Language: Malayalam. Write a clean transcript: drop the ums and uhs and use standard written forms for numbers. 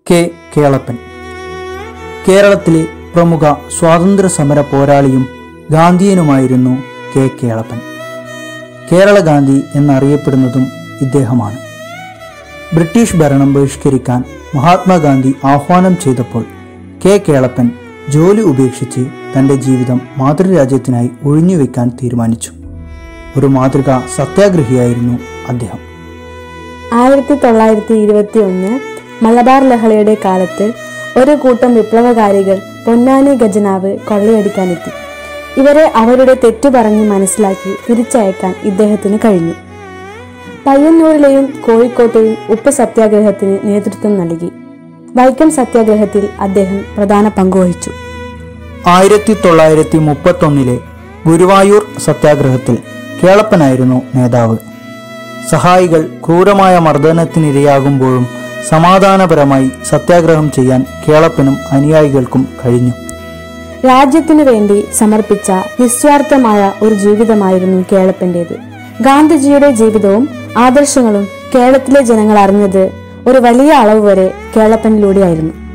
കെ. കേളപ്പൻ. കേരളത്തിലെ പ്രമുഖ സ്വാതന്ത്ര്യ സമര പോരാളിയും ഗാന്ധിയനുമായിരുന്നു കെ. കേളപ്പൻ. കേരള ഗാന്ധി എന്നറിയപ്പെടുന്നതും ഇദ്ദേഹമാണ്. ബ്രിട്ടീഷ് ഭരണം ബഹിഷ്കരിക്കാൻ മഹാത്മാഗാന്ധി ആഹ്വാനം ചെയ്തപ്പോൾ കെ. കേളപ്പൻ ജോലി ഉപേക്ഷിച്ച് തൻ്റെ ജീവിതം മാതൃരാജ്യത്തിനായി ഒഴിഞ്ഞുവെക്കാൻ തീരുമാനിച്ചു. ഒരു മാതൃകാ സത്യാഗ്രഹിയായിരുന്നു അദ്ദേഹം. 1921 മലബാർ ലഹളയുടെ കാലത്ത് ഒരു കൂട്ടം വിപ്ലവകാരികൾ പൊന്നാനി ഖജനാവ് കൊള്ളയടിക്കാനെത്തി. ഇവരെ അവരുടെ തെറ്റു പറഞ്ഞ് മനസ്സിലാക്കി തിരിച്ചയക്കാൻ ഇദ്ദേഹത്തിന് കഴിഞ്ഞു. പയ്യന്നൂരിലെയും കോഴിക്കോട്ടെയും ഉപ്പ് സത്യാഗ്രഹത്തിന് നേതൃത്വം നൽകി. വൈക്കം സത്യാഗ്രഹത്തിൽ അദ്ദേഹം പ്രധാന പങ്കുവഹിച്ചു. 1931 ഗുരുവായൂർ സത്യാഗ്രഹത്തിൽ കേളപ്പനായിരുന്നു നേതാവ്. സഹായികൾ ക്രൂരമായ മർദ്ദനത്തിനിരയാകുമ്പോഴും സമാധാനപരമായി സത്യാഗ്രഹം ചെയ്യാൻ കേളപ്പനും അനുയായികൾക്കും കഴിഞ്ഞു. രാജ്യത്തിനു വേണ്ടി സമർപ്പിച്ച നിസ്വാർത്ഥമായ ഒരു ജീവിതമായിരുന്നു കേളപ്പന്റേത്. ഗാന്ധിജിയുടെ ജീവിതവും ആദർശങ്ങളും കേരളത്തിലെ ജനങ്ങൾ അറിഞ്ഞത് ഒരു വലിയ അളവ് വരെ കേളപ്പനിലൂടെയായിരുന്നു.